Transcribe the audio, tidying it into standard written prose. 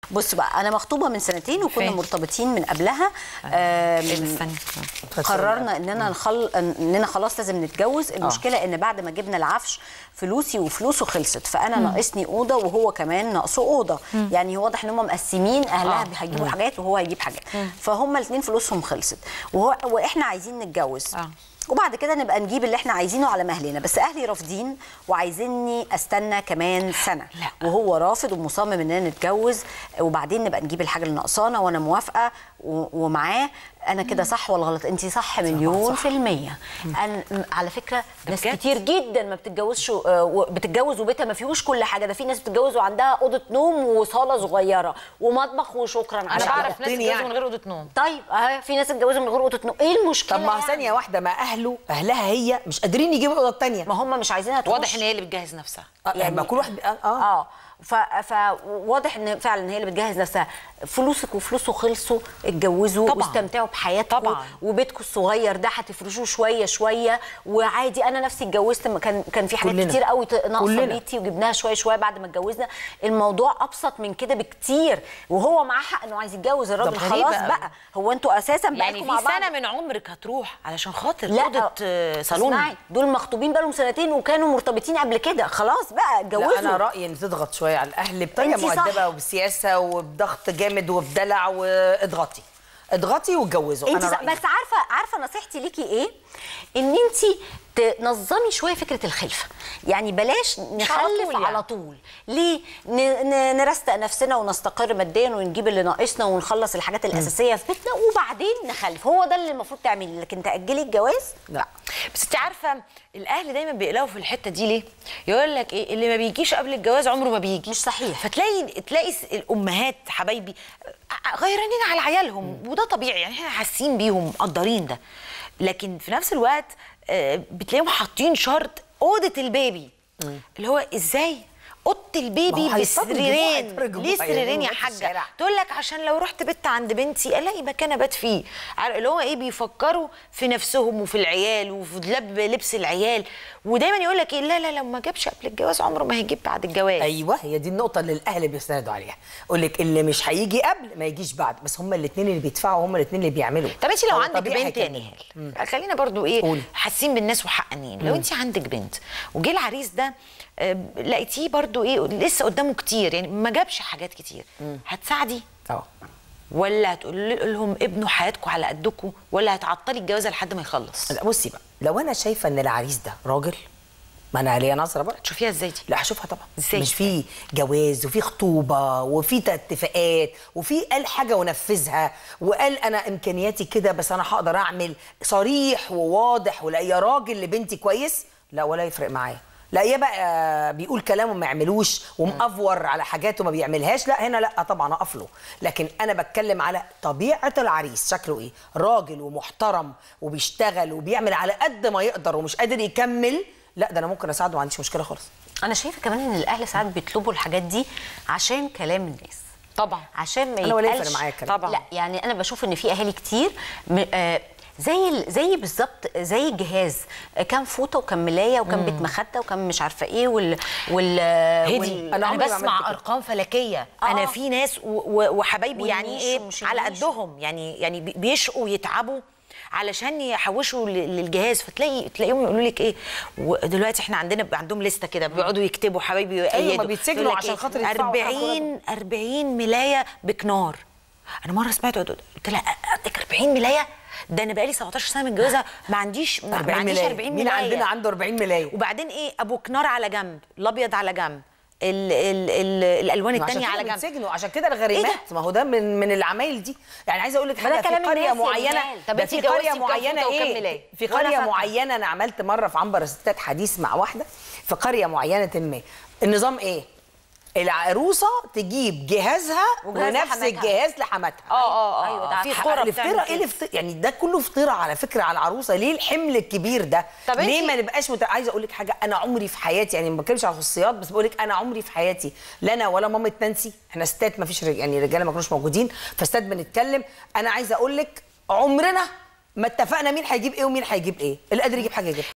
بص بقى، انا مخطوبه من سنتين وكنا مرتبطين من قبلها. قررنا اننا خلاص لازم نتجوز. المشكله ان بعد ما جبنا العفش فلوسي وفلوسه خلصت، فانا ناقصني اوضه وهو كمان ناقصه اوضه. يعني واضح ان هم مقسمين، اهلها هيجيبوا حاجات وهو هيجيب حاجات، فهم الاثنين فلوسهم خلصت واحنا عايزين نتجوز. وبعد كده نبقى نجيب اللي احنا عايزينه على مهلنا، بس اهلي رافضين وعايزيني استنى كمان سنه. وهو رافض ومصمم اننا نتجوز وبعدين نبقى نجيب الحاجه اللي ناقصانا، وانا موافقه ومعاه. انا كده صح ولا غلط؟ انت صح مليون في المية. أنا على فكره ناس كتير جدا ما بتتجوزش، بتتجوز وبيتها ما فيهوش كل حاجه. ده في ناس بتتجوز وعندها اوضه نوم وصاله صغيره ومطبخ وشكرا. انا بعرف ناس بتتجوز من غير اوضه نوم. طيب في ناس اتجوزوا من غير اوضه نوم، ايه المشكله؟ طب ما ثانيه واحده، ما اهلها هي مش قادرين يجيبوا الاوضه الثانيه، ما هم مش عايزينها تخش. واضح ان هي اللي بتجهز نفسها. يعني ما كل واحد فواضح ان فعلا هي اللي بتجهز نفسها. فلوسك وفلوسه خلصوا، اتجوزوا واستمتعوا بحياتكم، وبيتكم الصغير ده هتفرشوه شويه شويه وعادي. انا نفسي اتجوزت كان في حاجات كتير قوي ناقصه بيتي وجبناها شويه شويه بعد ما اتجوزنا. الموضوع ابسط من كده بكتير، وهو معاه حق انه عايز يتجوز. الراجل خلاص بقى، هو انتوا اساسا يعني في سنه من عمرك هتروح علشان خاطر اوضه صالون؟ دول مخطوبين بقالهم سنتين وكانوا مرتبطين قبل كده، خلاص بقى اتجوزوا. انا رايي ان تضغط شويه على الاهل بطريقه مؤدبه وبسياسه وبضغط جامد وبدلع، اضغطي واتجوزوا. انت بس عارفه نصيحتي ليكي ايه؟ ان انت تنظمي شويه فكره الخلفه. يعني بلاش نخلف على طول. ليه؟ نرستق نفسنا ونستقر ماديا ونجيب اللي ناقصنا ونخلص الحاجات الاساسيه في بيتنا وبعدين نخلف. هو ده اللي المفروض تعمليه، لكن تاجلي الجواز لا. بس انت عارفه الاهل دايما بيقلقوا في الحته دي ليه؟ يقول لك ايه؟ اللي ما بيجيش قبل الجواز عمره ما بيجي. مش صحيح. فتلاقي الامهات حبايبي غيرانين على عيالهم، وده طبيعي، يعني احنا حاسين بيهم مقدرين ده. لكن في نفس الوقت بتلاقيهم حاطين شرط اوضه البيبي، اللي هو ازاي اوضه البيبي بسريرين؟ ليه سريرين يا حاجه؟ تقول لك عشان لو رحت بيت عند بنتي الاقي مكان ابات فيه. اللي هو ايه؟ بيفكروا في نفسهم وفي العيال وفي لبس العيال. ودايما يقول لك ايه؟ لا لو ما جابش قبل الجواز عمره ما هيجيب بعد الجواز. ايوه، هي دي النقطه اللي الاهل بيستندوا عليها. يقول لك اللي مش هيجي قبل ما يجيش بعد، بس هم الاثنين اللي بيدفعوا، هم الاثنين اللي بيعملوا. طب انت لو عندك بنت يا نهال، خلينا برضو ايه حاسين بالناس وحقانين. لو انت عندك بنت وجه العريس ده لقيتيه برضو ايه لسه قدامه كتير، يعني ما جابش حاجات كتير، هتساعدي؟ ولا هتقول لهم ابنوا حياتكم على قدكم، ولا هتعطلي الجوازه لحد ما يخلص؟ لا بصي بقى، لو انا شايفه ان العريس ده راجل، ما انا ليا نظره بقى. تشوفيها ازاي دي؟ لا هشوفها طبعا. ازاي؟ مش في جواز وفي خطوبه وفي اتفاقات وفي قال حاجه ونفذها وقال انا امكانياتي كده بس انا هقدر اعمل، صريح وواضح. ولا يا راجل لبنتي كويس، لا ولا يفرق معايا. لا يا بقى بيقول كلام وما يعملوش ومأفور على حاجات وما بيعملهاش، لا هنا لا طبعا اقف له. لكن انا بتكلم على طبيعه العريس، شكله ايه؟ راجل ومحترم وبيشتغل وبيعمل على قد ما يقدر ومش قادر يكمل، لا ده انا ممكن اساعده، ما عنديش مشكله خالص. انا شايفه كمان ان الاهل ساعات بيطلبوا الحاجات دي عشان كلام الناس. طبعا عشان ما يتقالش. انا ولا يفرق معايا الكلام. طبعا لا، يعني انا بشوف ان في اهالي كتير زي بالظبط زي الجهاز، كان فوطه وكان ملايه وكان بيت مخده وكان مش عارفه ايه انا بسمع ارقام فلكيه. انا في ناس وحبايبي يعني ايه على قدهم، يعني بيشقوا ويتعبوا علشان يحوشوا للجهاز. فتلاقيهم يقولوا لك ايه؟ ودلوقتي احنا عندهم لسته كده بيقعدوا يكتبوا حبايبي. ايوه ما بيتسجنوا عشان خاطر يدفعوا 40 ملايه بكنار. انا مره سمعت قلت لها اديك 40 ملايه؟ ده انا بقالي 17 سنه متجوزه ما عنديش 40 ملايه. مين عندنا عنده 40 ملايه؟ وبعدين ايه؟ ابو كنار على جنب، الابيض على جنب، الالوان الثانيه على جنب. عشان كده عشان كده الغريمات. إيه ما هو ده من العمايل دي. يعني عايزه اقول لك حاجه، في قريه معينه، في قريه معينه ايه؟ في قريه معينه انا عملت مره في عنبر الستات حديث مع واحده في قريه معينه ما. النظام ايه؟ العروسه تجيب جهازها ونفس الجهاز لحماتها. ايوه ده في قرى الافتراء. ايه يعني ده كله افتراء على فكره على العروسه. ليه الحمل الكبير ده؟ ليه ما نبقاش عايزه اقول لك حاجه، انا عمري في حياتي، يعني ما بتكلمش على خصوصيات بس بقول لك انا عمري في حياتي لا انا ولا مامة نانسي، احنا ستات ما فيش يعني رجاله ما كانوش موجودين فستات بنتكلم. انا عايزه اقول لك عمرنا ما اتفقنا مين هيجيب ايه ومين هيجيب ايه، اللي قادر يجيب حاجه يجيبها.